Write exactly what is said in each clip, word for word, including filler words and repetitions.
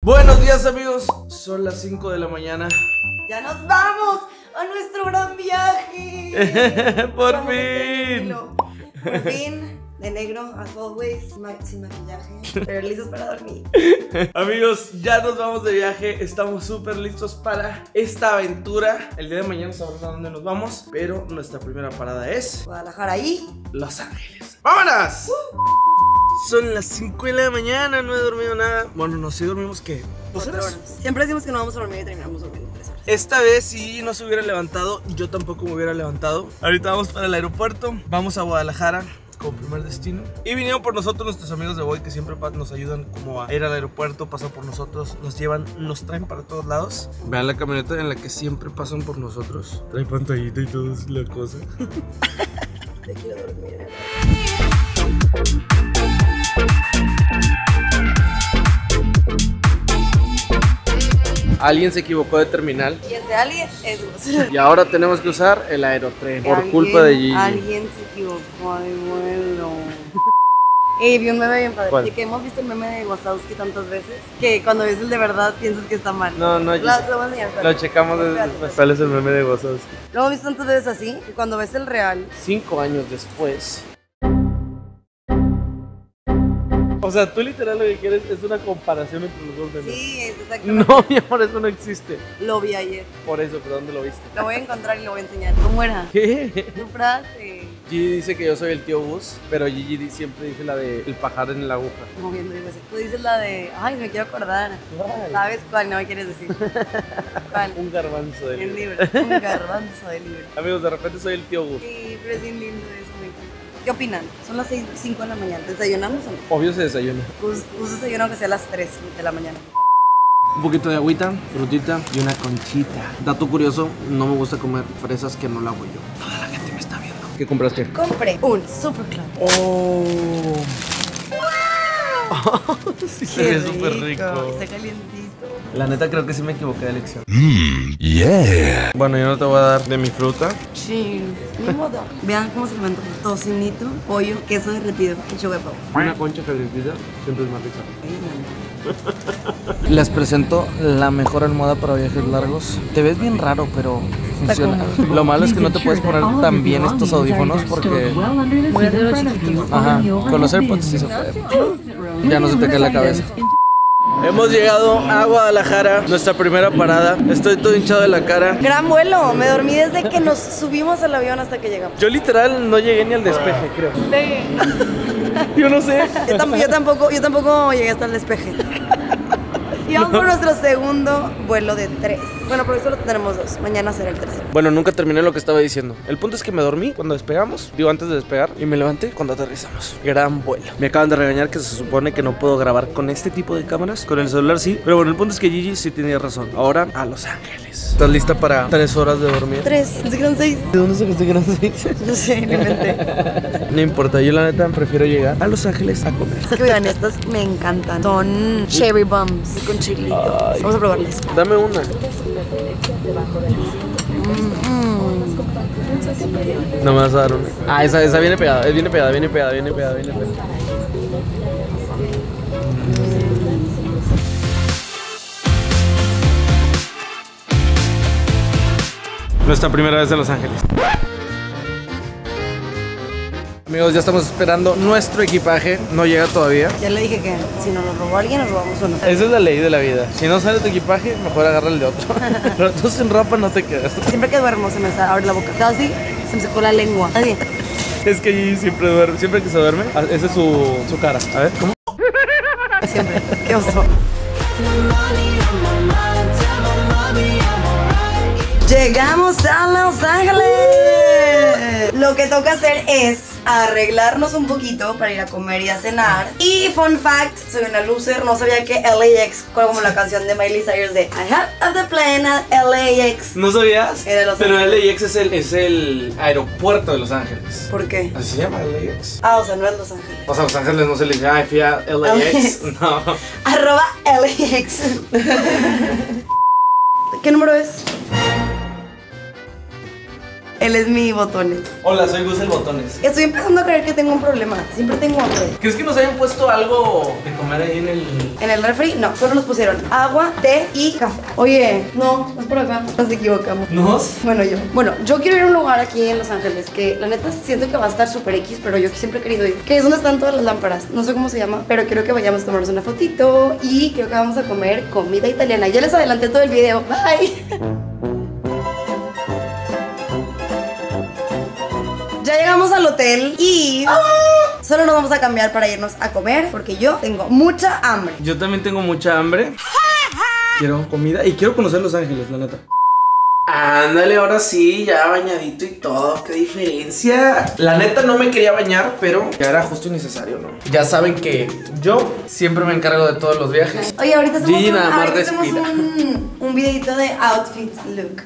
Buenos días, amigos, son las cinco de la mañana. ¡Ya nos vamos a nuestro gran viaje! ¡Por Vamos fin! Por fin, de negro, as always, ma sin maquillaje, pero listos para dormir. Amigos, ya nos vamos de viaje, estamos súper listos para esta aventura. El día de mañana sabrán a dónde nos vamos, pero nuestra primera parada es Guadalajara y Los Ángeles. ¡Vámonos! Uh. Son las cinco de la mañana, no he dormido nada. Bueno, no sé, dormimos ¿qué? ¿Dos horas? horas. Siempre decimos que no vamos a dormir y terminamos durmiendo tres horas. Esta vez sí no se hubiera levantado, yo tampoco me hubiera levantado. Ahorita vamos para el aeropuerto, vamos a Guadalajara como primer destino. Y vinieron por nosotros nuestros amigos de Boy, que siempre nos ayudan como a ir al aeropuerto, pasan por nosotros, nos llevan, nos traen para todos lados. Vean la camioneta en la que siempre pasan por nosotros. Trae pantallita y todo es la cosa. Te quiero dormir. Alguien se equivocó de terminal. Y ese alguien es vos. Y ahora tenemos que usar el aerotren por culpa de Gigi. Alguien se equivocó de vuelo. Y vi un meme bien padre. ¿Cuál? Que hemos visto el meme de Wazowski tantas veces que cuando ves el de verdad piensas que está mal. No, no, Lo, lo voy a enseñar, lo checamos después. ¿Cuál es el meme de Wazowski? Lo hemos visto tantas veces así que cuando ves el real. Cinco años después. O sea, tú literal lo que quieres es una comparación entre los dos memes. Sí, es exactamente. No, mi amor, eso no existe. Lo vi ayer. Por eso, ¿pero dónde lo viste? Lo voy a encontrar y lo voy a enseñar. ¿Cómo era? ¿Qué? Tu frase. Gigi dice que yo soy el tío Bus, pero Gigi siempre dice la de el pajar en la aguja. Moviendo, digo así. Tú dices la de, ay, me quiero acordar. ¿Cuál? ¿Sabes cuál? No me quieres decir. ¿Cuál? Un garbanzo de El libro. libro. Un garbanzo de libro. Amigos, de repente soy el tío Bus. Sí, pero es bien lindo eso, me encanta. ¿Qué opinan? Son las seis, cinco de la mañana. ¿Desayunamos o no? Obvio se desayuna. Pues, pues desayuno que sea a las tres de la mañana. Un poquito de agüita, frutita y una conchita. Dato curioso, no me gusta comer fresas que no la hago yo. Toda la gente me está viendo. ¿Qué compraste? Compré un Super Club. Oh. Sí, se ve súper rico. Está calientito. La neta creo que sí me equivoqué de elección. Mmm, yeah. Bueno, yo no te voy a dar de mi fruta. Sí, ni modo. Vean cómo se me antoja. Tocinito, pollo, queso derretido, lechuga de pavo. Una concha calientita siempre es más rica. Les presento la mejor almohada para viajes largos. Te ves bien raro, pero funciona. Lo malo es que no te puedes poner tan bien estos audífonos porque... Ajá, con los AirPods sí se puede. Ya no se te cae la cabeza. Hemos llegado a Guadalajara, nuestra primera parada. Estoy todo hinchado de la cara. Gran vuelo, me dormí desde que nos subimos al avión hasta que llegamos. Yo literal no llegué ni al despeje, creo. Sí. Yo no sé. Yo, tam yo, tampoco, yo tampoco llegué hasta el despeje. Y vamos por nuestro segundo vuelo de tres. Bueno, por eso lo tenemos dos. Mañana será el tercero. Bueno, nunca terminé lo que estaba diciendo. El punto es que me dormí cuando despegamos. Digo, antes de despegar. Y me levanté cuando aterrizamos. Gran vuelo. Me acaban de regañar que se supone que no puedo grabar con este tipo de cámaras. Con el celular sí. Pero bueno, el punto es que Gigi sí tenía razón. Ahora a Los Ángeles. ¿Estás lista para tres horas de dormir? Tres. Pensé que eran seis. ¿De dónde sacaste que eran seis? No sé, lo inventé. No importa. Yo la neta prefiero llegar a Los Ángeles a comer. Es que vean, estas me encantan. Son cherry bums con chilito. Ay. Vamos a probarles. Dame una. Mm-hmm. No me vas a dar una. Ah, esa, esa viene pegada, viene pegada, viene pegada, viene pegada, viene pegada. Nuestra primera vez en Los Ángeles. Amigos, ya estamos esperando nuestro equipaje. No llega todavía. Ya le dije que si nos lo robó alguien, nos robamos uno. Esa es la ley de la vida. Si no sale tu equipaje, mejor agarra el de otro. Pero tú sin ropa no te quedas. Siempre que duermo se me abre la boca. Cada así, se me secó la lengua. Así. Es que Gigi siempre duerme. Siempre que se duerme, esa es su, su cara. A ver, ¿cómo? Siempre. Qué oso. Llegamos a Los Ángeles. Lo que toca hacer es arreglarnos un poquito para ir a comer y a cenar. Y fun fact, soy una loser, no sabía que L A X, como la canción de Miley Cyrus de I have the plane at L A X. ¿No sabías? Era de Los Pero Ángeles. L A X es el, es el aeropuerto de Los Ángeles. ¿Por qué? Así se llama L A X. Ah, o sea, no es Los Ángeles. O sea, Los Ángeles no se le dice, ay, fui a L A X. No. Arroba L A X. ¿Qué número es? Él es mi botones. Hola, soy Gus el Botones. Estoy empezando a creer que tengo un problema. Siempre tengo hambre. ¿Crees que nos hayan puesto algo de comer ahí en el...? En el refri, no, solo nos pusieron agua, té y café. Oye, no, no es por acá. Nos equivocamos. ¿Nos? Bueno, yo. Bueno, yo quiero ir a un lugar aquí en Los Ángeles que la neta siento que va a estar súper X, pero yo siempre he querido ir. Que es donde están todas las lámparas. No sé cómo se llama, pero quiero que vayamos a tomarnos una fotito y creo que vamos a comer comida italiana. Ya les adelanté todo el video. Bye. Ya llegamos al hotel y solo nos vamos a cambiar para irnos a comer porque yo tengo mucha hambre. Yo también tengo mucha hambre. Quiero comida y quiero conocer Los Ángeles, la neta. Ándale, ahora sí, ya bañadito y todo, qué diferencia. La neta no me quería bañar, pero ya era justo y necesario, ¿no? Ya saben que yo siempre me encargo de todos los viajes. Oye, ahorita hacemos, Gigi un, nada más ahorita hacemos respira. un, un videito de outfit look.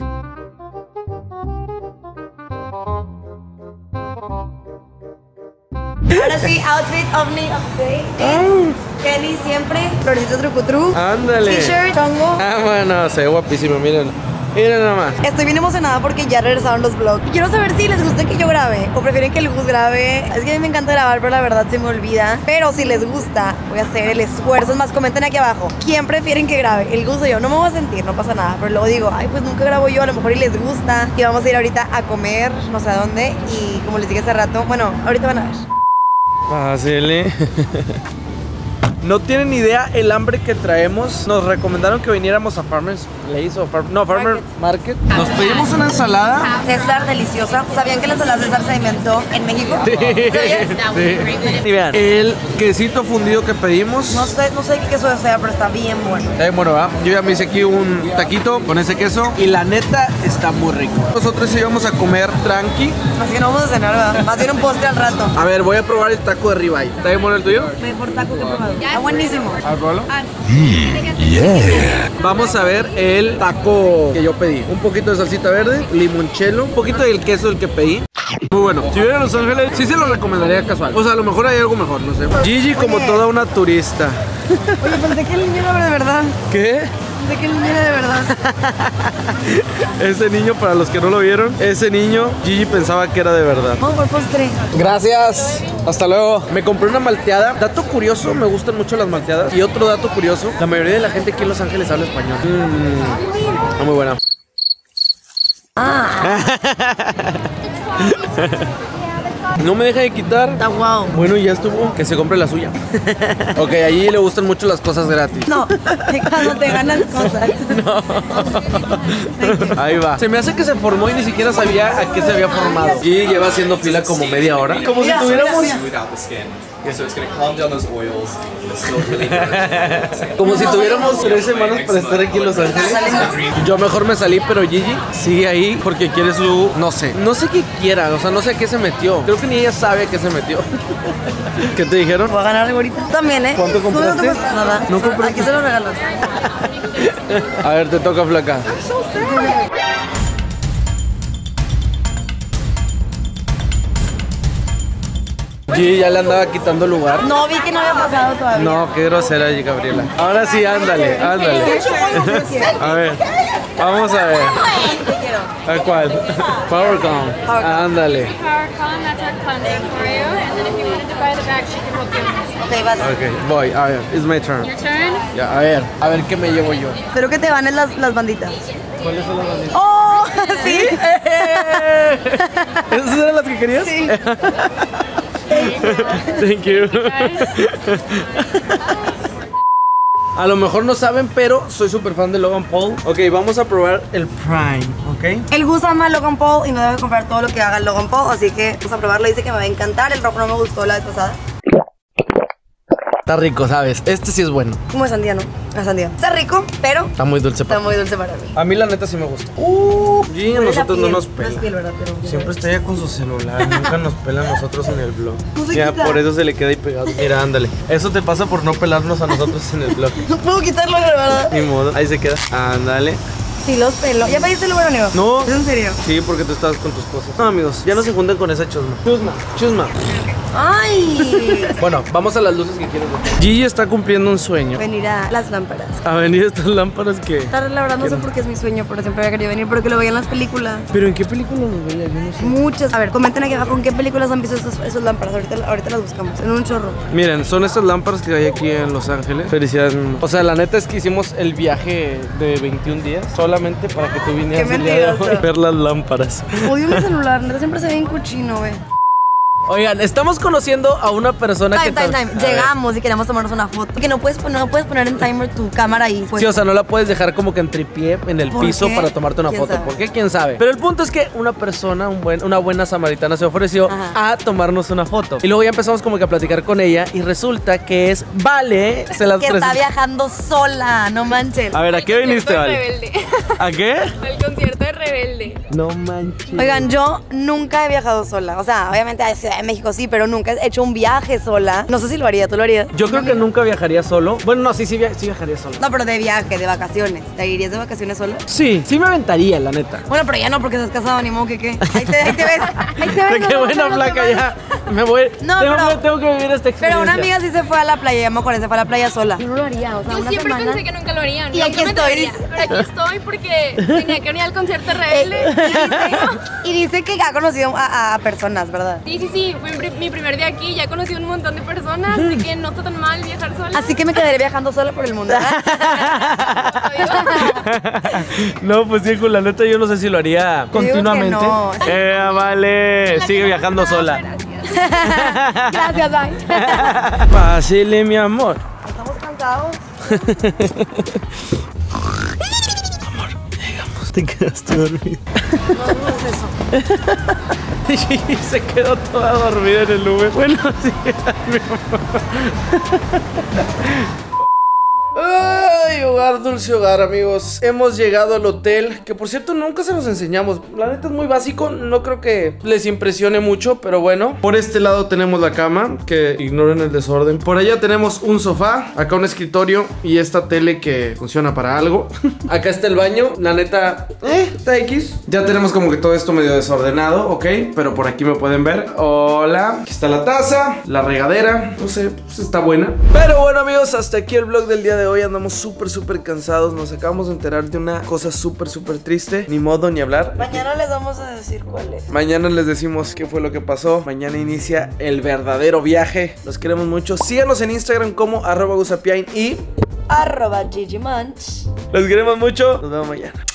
Ahora sí, outfit ovni of the day. Kelly siempre, Florecita Trucutru. Ándale. T-shirt, chongo. Ah, bueno, se ve guapísimo, miren. Miren nada más. Estoy bien emocionada porque ya regresaron los vlogs. Y quiero saber si les gusta que yo grabe o prefieren que el Gus grabe. Es que a mí me encanta grabar, pero la verdad se me olvida. Pero si les gusta, voy a hacer el esfuerzo. Es más, comenten aquí abajo. ¿Quién prefieren que grabe? El Gus o yo. No me voy a sentir, no pasa nada. Pero luego digo, ay, pues nunca grabo yo. A lo mejor y les gusta. Y vamos a ir ahorita a comer, no sé a dónde. Y como les dije hace rato, bueno, ahorita van a ver. Pásele. No tienen idea el hambre que traemos. Nos recomendaron que viniéramos a Farmer's Place o Far no, Farmer Market. Nos pedimos una ensalada. César, deliciosa. ¿Sabían que la ensalada César se inventó en México? Sí, sí. Y vean, el quesito fundido que pedimos. No sé, no sé qué queso sea, pero está bien bueno. Eh, bueno, ¿va? Yo ya me hice aquí un taquito con ese queso y la neta está muy rico. Nosotros íbamos a comer tranqui. Así que no vamos a cenar, ¿verdad? Va a ser un postre al rato. A ver, voy a probar el taco de ribeye. ¿Está bien bueno el tuyo? Mejor taco que he probado. Está buenísimo. ¿Al polo? Yeah. Vamos a ver el taco que yo pedí. Un poquito de salsita verde, limoncello, un poquito del queso del que pedí. Muy bueno. Si viera a Los Ángeles, sí se lo recomendaría casual. O sea, a lo mejor hay algo mejor, no sé. Gigi como Oye. toda una turista. Oye, pensé que el niño era de verdad. ¿Qué? Pensé que el niño era de verdad. Ese niño, para los que no lo vieron, ese niño, Gigi pensaba que era de verdad. Vamos por postre. Gracias. Hasta luego. Me compré una malteada. Dato curioso, me gustan mucho las malteadas. Y otro dato curioso, la mayoría de la gente aquí en Los Ángeles habla español. Mmm, está muy buena. Ah. No me deja de quitar. Está guau. Bueno, ya estuvo. Que se compre la suya. Ok, allí le gustan mucho las cosas gratis. No, cuando te ganas cosas. No. Ahí va. Se me hace que se formó y ni siquiera sabía a qué se había formado. Y lleva haciendo fila como media hora. Como si tuviéramos... Como si tuviéramos tres semanas para estar aquí en Los Ángeles. Yo mejor me salí, pero Gigi sigue ahí porque quiere su... No sé. No sé qué quiera, o sea, no sé a qué se metió. Creo que ni ella sabe a qué se metió. ¿Qué te dijeron? Voy a ganar algo ahorita. También, ¿eh? ¿Cuánto compraste? No, no te cuesta nada. ¿No compraste? Aquí se lo regalas. A ver, te toca, flaca. Gigi ya le andaba quitando lugar. No, vi que no había pasado todavía. No, qué grosera, Gabriela. Ahora sí, ándale, ándale. A ver, vamos a ver. Te quiero. ¿A cuál? PowerCom. Ándale. PowerCom, that's our cleanser for you. And then if you wanted to buy the bag, she can help you. Ok, vas. Ok, voy, a ver, it's my turn. Your turn. Ya, a ver, a ver qué me llevo yo. Espero que te van las, las banditas. ¿Cuáles son las banditas? ¡Oh! Sí. ¿Esas eran las que querías? Sí. Thank you. A lo mejor no saben, pero soy súper fan de Logan Paul. Ok, vamos a probar el Prime, ¿ok? El Gus ama a Logan Paul y me debe comprar todo lo que haga Logan Paul, así que vamos a probarlo. Dice que me va a encantar. El rojo no me gustó la vez pasada. Está rico, ¿sabes? Este sí es bueno. Como de sandía, ¿no? La sandía. Está rico, pero Está muy dulce está para muy dulce para mí. A mí la neta sí me gusta. Uh, Gigi a Huele la nosotros no piel. nos No pela. es piel, ¿verdad? Pero Siempre está ella con su celular, nunca nos pela a nosotros en el vlog. No se Ya, quita. por eso se le queda ahí pegado. Mira, ándale. Eso te pasa por no pelarnos a nosotros en el vlog. No puedo quitarlo, de verdad. Ni modo, ahí se queda. Ándale. Sí, los pelo. ¿Ya pediste el amigo? No. ¿Es en serio? Sí, porque tú estabas con tus cosas. No, amigos, ya no se junten con esa chusma. Chusma, chusma. ¡Ay! Bueno, vamos a las luces que quiero ver. Gigi está cumpliendo un sueño. Venir a las lámparas. A venir estas lámparas que... La verdad no sé por qué es mi sueño, pero siempre había querido venir porque lo veía en las películas. ¿Pero en qué película nos veía? Yo no sé. Muchas. A ver, comenten aquí abajo en qué películas han visto esos, esos lámparas. Ahorita, ahorita las buscamos. En un chorro. Miren, son estas lámparas que hay aquí en Los Ángeles. Felicidades. O sea, la neta es que hicimos el viaje de veintiún días solamente para que tú vinieras Qué el día de hoy mentiroso. a ver las lámparas. Odio mi celular, neta siempre se ve bien cochino, güey. Oigan, estamos conociendo a una persona Time, que... time, tal- time. A ver. Llegamos y queremos tomarnos una foto. Que no puedes, pon- no puedes poner en timer tu cámara ahí. Pues. Sí, o sea, no la puedes dejar como que en tripié en el ¿Por piso qué? para tomarte una ¿Quién foto. sabe? ¿Por qué? ¿Quién sabe? Pero el punto es que una persona, un buen, una buena samaritana se ofreció Ajá. a tomarnos una foto. Y luego ya empezamos como que a platicar con ella y resulta que es Vale. Se las que está presentó. viajando sola, no manches. A ver, ¿a qué viniste, Vale? Rebelde. ¿A qué? El concierto de Rebelde. No manches. Oigan, yo nunca he viajado sola. O sea, obviamente a Ciudad de México sí, pero nunca he hecho un viaje sola. No sé si lo haría, ¿tú lo harías? Yo creo que nunca viajaría solo. Bueno, no, sí, sí, via- sí viajaría solo. No, pero de viaje, de vacaciones. ¿Te irías de vacaciones sola? Sí, sí me aventaría, la neta. Bueno, pero ya no, porque estás casado, ni modo que qué. Ahí te, ahí te ves. Ahí te ves. Qué nos buena vemos la placa, semana. ya. Me voy. No, tengo, pero- que, tengo que vivir esta experiencia. Pero una amiga sí se fue a la playa, ya me acuerdo, se fue a la playa sola. Yo no lo haría, o sea, Yo una siempre semana. pensé que nunca lo harían. Y Nunca aquí me estoy, atrevería, dice. Pero aquí estoy porque tenía que venir al concierto de Eh, Rebelde. y, dice, y dice que ha conocido a, a personas, ¿verdad? Sí, sí, sí. Fue mi pri- mi primer día aquí. Ya conocí un montón de personas. Así que no está tan mal viajar sola. Así que me quedaré viajando sola por el mundo. No, pues sí, la neta yo no sé si lo haría Yo digo que continuamente. no. Eh, vale, sigue viajando sola. Gracias, bye. Pásele, mi amor. Estamos cansados. Te quedaste dormido. No, no es eso. Y se quedó toda dormida en el Uber. Bueno, sí, mi amor. Ay, hogar, dulce hogar, amigos. Hemos llegado al hotel, que por cierto nunca se los enseñamos. La neta es muy básico, no creo que les impresione mucho, pero bueno. Por este lado tenemos la cama, que ignoren el desorden. Por allá tenemos un sofá, acá un escritorio y esta tele que funciona para algo. Acá está el baño, la neta, eh, está X. Ya tenemos como que todo esto medio desordenado, ok, pero por aquí me pueden ver. Hola, aquí está la taza, la regadera, no sé, pues está buena. Pero bueno, amigos, hasta aquí el vlog del día de hoy. Andamos súper, súper cansados. Nos acabamos de enterar de una cosa súper, súper triste. Ni modo ni hablar. Mañana les vamos a decir cuál es. Mañana les decimos qué fue lo que pasó. Mañana inicia el verdadero viaje. Los queremos mucho. Síganos en Instagram como arroba gusapiain y Arroba Gigi Munch. los queremos mucho. Nos vemos mañana.